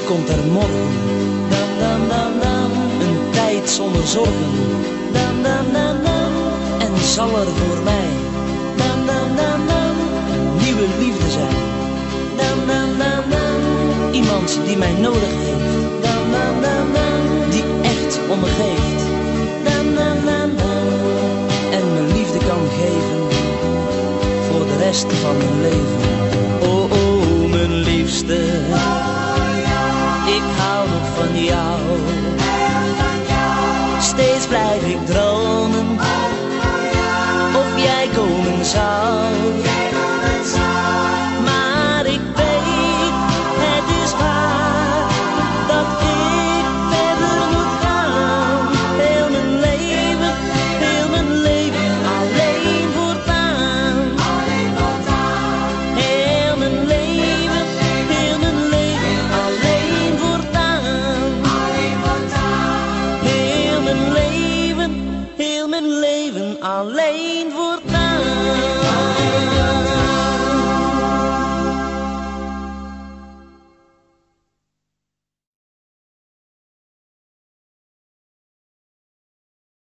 komt er morgen, een tijd zonder zorgen, en zal er voor mij een nieuwe liefde zijn. Iemand die mij nodig heeft, die echt om me geeft, en me liefde kan geven voor de rest van mijn leven. Oh, oh, mijn liefste, ik hou nog van jou. Steeds blijf ik dromen of jij komen zou. Maar ik weet, het is waar, dat ik verder moet gaan. Heel mijn leven alleen voortaan. Heel mijn leven alleen voortaan. Heel mijn leven alleen voortaan.